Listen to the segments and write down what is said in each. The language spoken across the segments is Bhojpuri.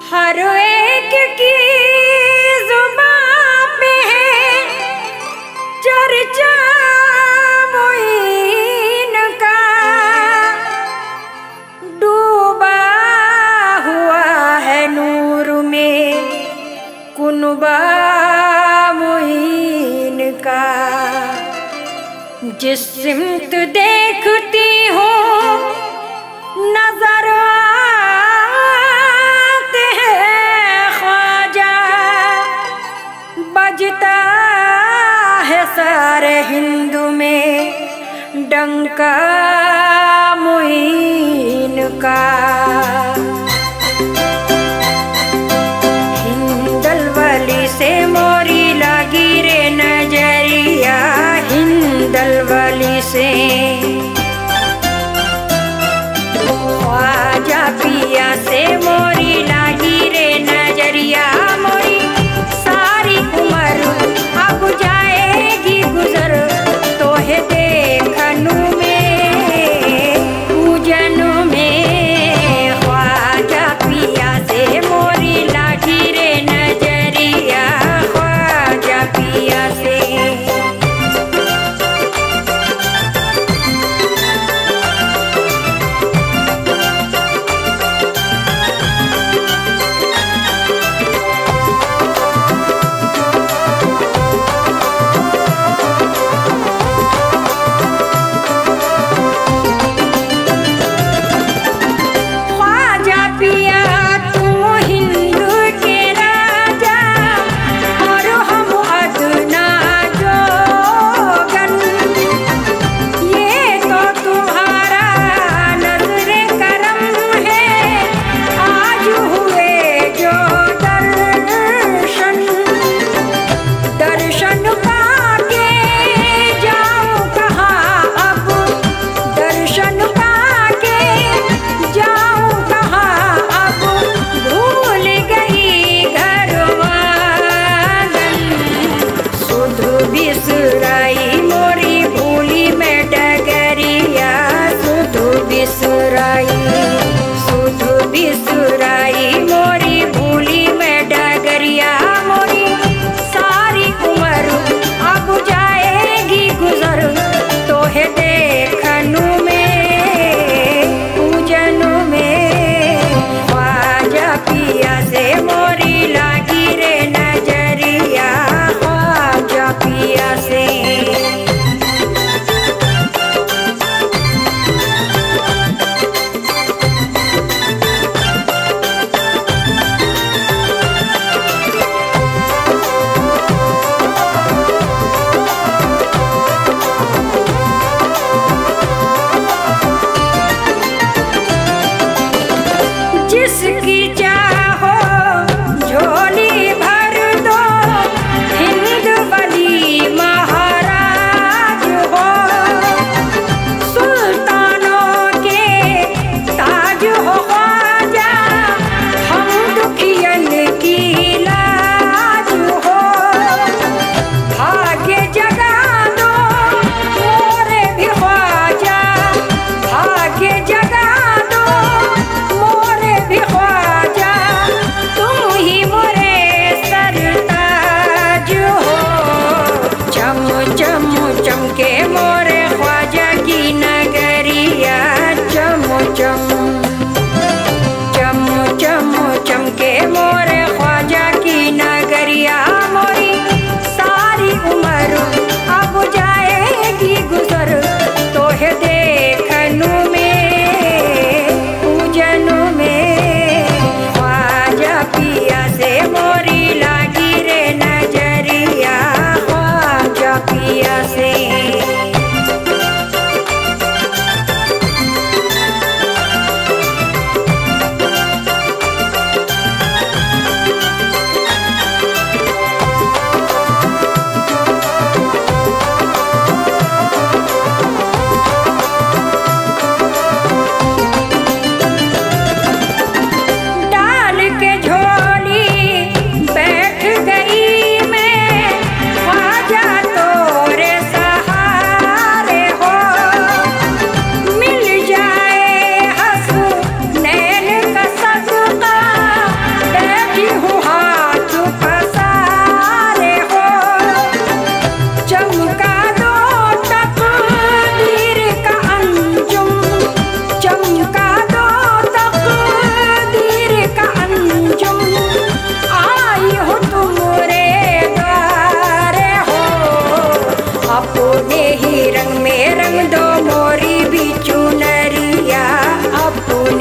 हर एक की जुबां पे है चर्चा मोइन का, डूबा हुआ है नूर में कुनबा मोइन का। जिस सिमत देखती हो नजर आते हैं ख्वाजा, बजता है सारे हिंदू में डंका मुइन का। हिंदल वली से मोरी लगी रे नजरिया, हिंदल वली से ख्वाजा पिया से मोरी लागी रे नजरिया। मोरी सारी उम्र अब जाएगी गुजर, तो है देखनु में पूजन में। ख्वाजा पिया से मोरी लागी रे नजरिया, ख्वाजा पिया से। ख्वाजा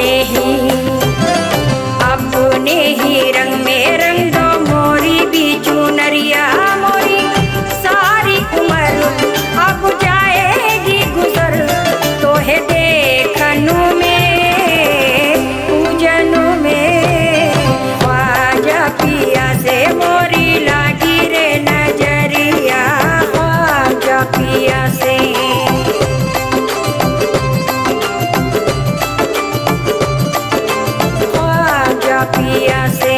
अपने ही रंग में रंग दो मोरी बीचू नरिया मोरी सारी उम्र अब जाएगी गुजर तोहे देखनु में पूजनु में ख्वाजा पिया से मोरी लागी रे नजरिया ख्वाजा पिया से पिया से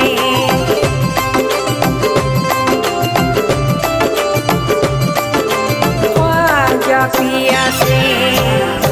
ख्वाजा पिया से।